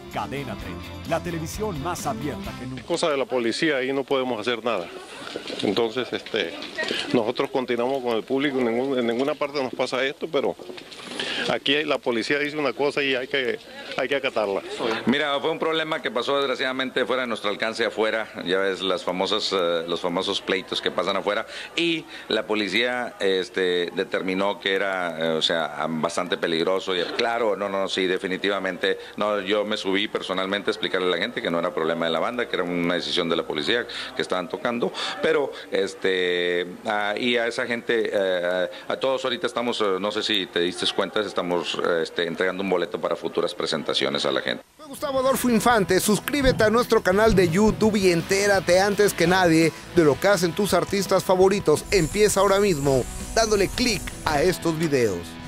Cadena 30, la televisión más abierta que nunca. Cosa de la policía, ahí no podemos hacer nada. Entonces, nosotros continuamos con el público, en ninguna parte nos pasa esto, pero aquí la policía dice una cosa y hay que acatarla. Mira, fue un problema que pasó desgraciadamente fuera de nuestro alcance afuera, ya ves los famosos pleitos que pasan afuera, y la policía determinó que era, bastante peligroso, y claro, sí, definitivamente, yo me subí personalmente a explicarle a la gente que no era problema de la banda, que era una decisión de la policía que estaban tocando, pero y a esa gente, a todos ahorita estamos, no sé si te diste cuenta, estamos entregando un boleto para futuras presentaciones a la gente. Soy Gustavo Adolfo Infante, suscríbete a nuestro canal de YouTube y entérate antes que nadie de lo que hacen tus artistas favoritos. Empieza ahora mismo dándole clic a estos videos.